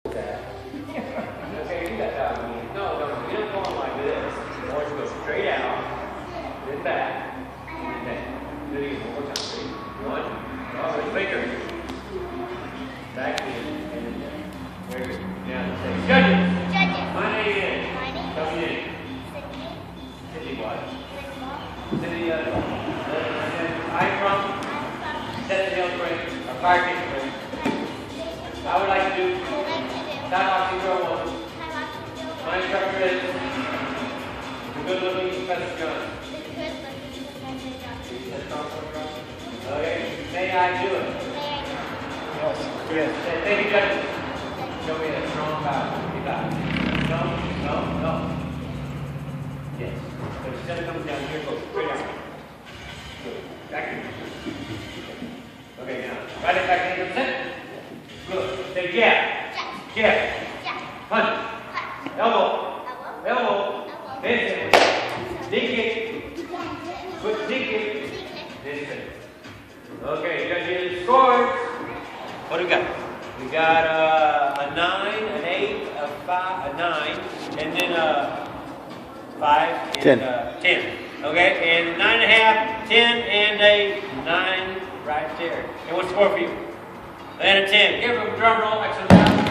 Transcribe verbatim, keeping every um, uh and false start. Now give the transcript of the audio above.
That. Okay, do that down. No, no, you don't go on like this. You want to go straight out, then back, and then do it again one more time. Ready? One, oh, it's bigger. Back in, and then down. Very good. Now say, judges. Judges. My name is. My name Tell me your name. Sydney. Sydney what? Sydney. Sydney, uh, and then I'm from I'm from Seven Hills Spring, or Fire Station Spring. I would like to do I like to do time boxing drill one. time boxing drill one. My instructor is the good looking Professor John. The good looking Professor Johnson. That's Professor John. Okay, may I do it? May I do it? Yes. Yes. Say, thank you, judges. Show me a strong bow. Keep out. No, no, no. Yes. So instead of coming down here, go straight out. Good. Back here. Okay, now, right it back in the center. Good. Say jab. Jab. Jab. Jab. Punch. Punch. Elbow. Elbow. Elbow. Elbow. Then sit. Knee kick. Quick knee kick. Then sit. Okay, judges, scores. What do we got? We got uh, a nine, an eight, a five, a nine, and then a five, and ten. Uh, ten. Okay, and nine and a half, ten, and a nine right there. And what's the score for you? And a ten. Give them a drum roll. Excellent job.